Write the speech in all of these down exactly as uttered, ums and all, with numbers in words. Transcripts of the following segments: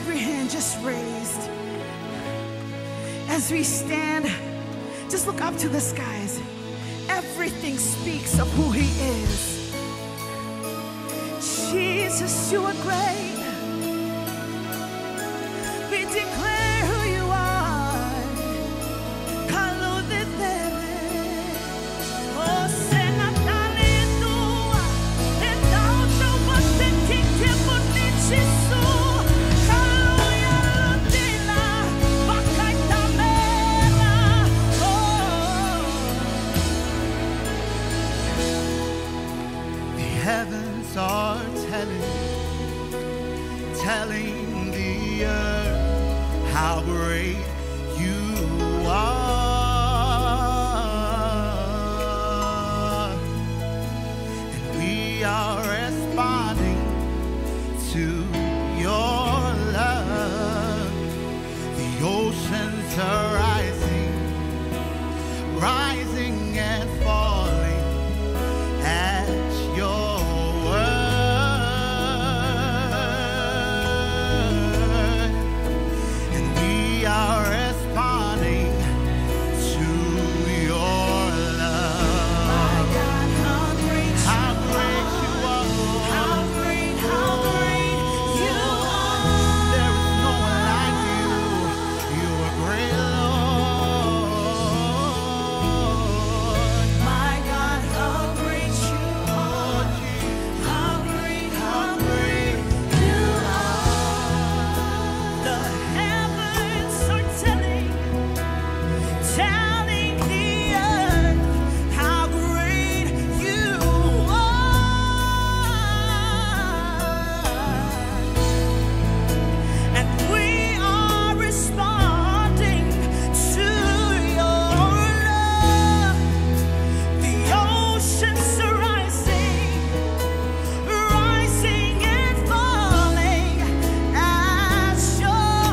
every hand just raised. As we stand, just look up to the skies. Everything speaks of who He is. Jesus, you are great. We declare who you are. Kalou de Dele. Oh, Senatale tua. E d'altro você ti che bonici su. Kalou ya lutila. Vakai tamela. Oh. The heavens are telling, telling the earth how great you are, and we are responding to your love. The oceans are rising, rising and falling at your word, and we are responding to your love. My God, how great How you great you are, Lord. How great, how great you are. There is no one like you. You are great, Lord. My God, how great you are. How great, how great you are. The heavens are telling, telling the earth how great you are. And we are responding to your love. The oceans are rising, rising and falling as your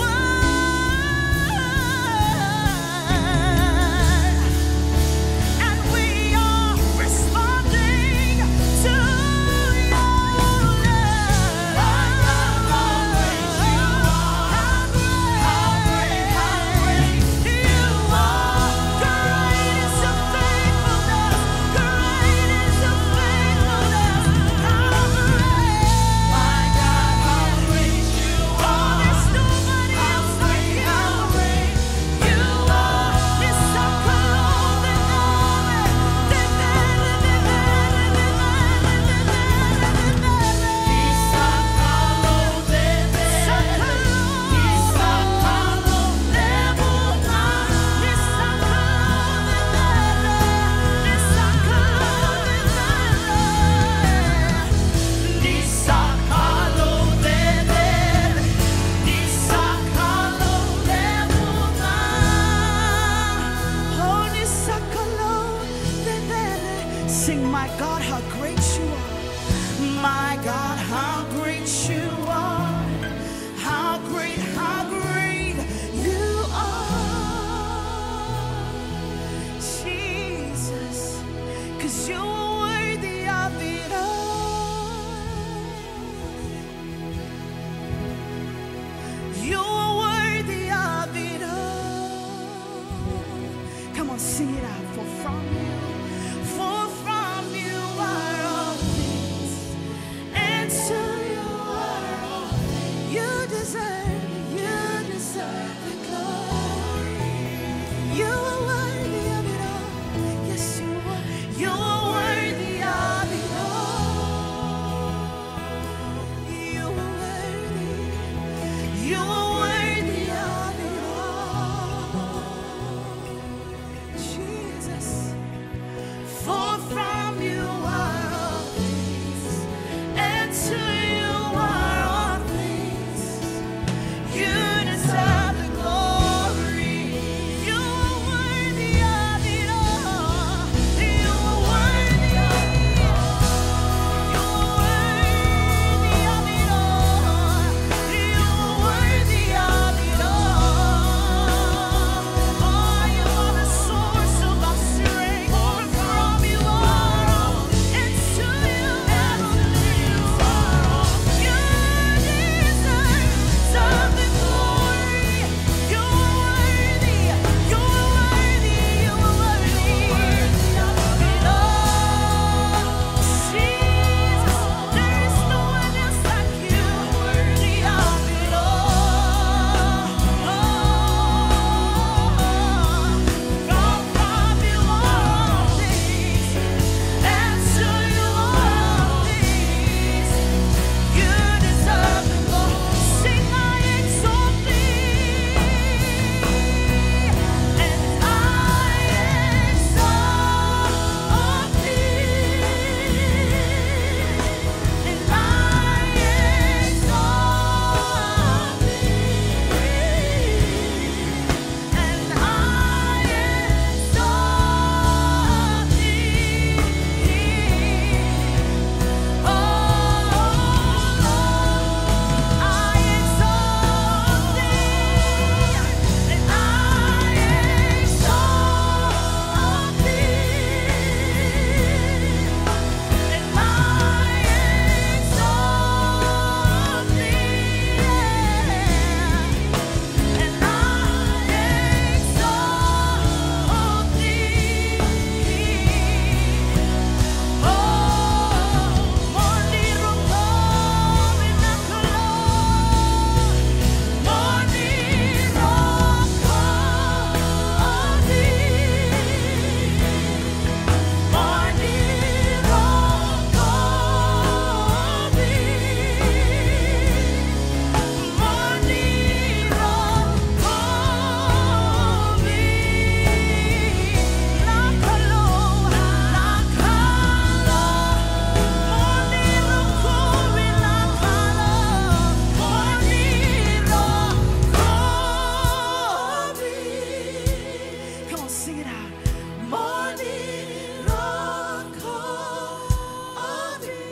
word. And we are responding to your love. How great you are. How great, how great you are. Great is your faithfulness. Great is your faithfulness. How great. My God, how great you are. There's nobody else like you. How great you are. It's so cool that Sing, my God, how great you are. My God, how great you are. How great, how great you are. Jesus, 'cause you are worthy of it all. You are worthy of it all. Come on, sing it out. For from you, for from you are all things, and to you are all things. You deserve, you deserve the glory. You are worthy of it all. Yes, you are. You are worthy of it all. You are worthy. You are worthy of it all. Jesus.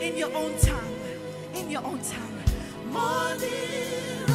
in your own tongue. In your own tongue. More than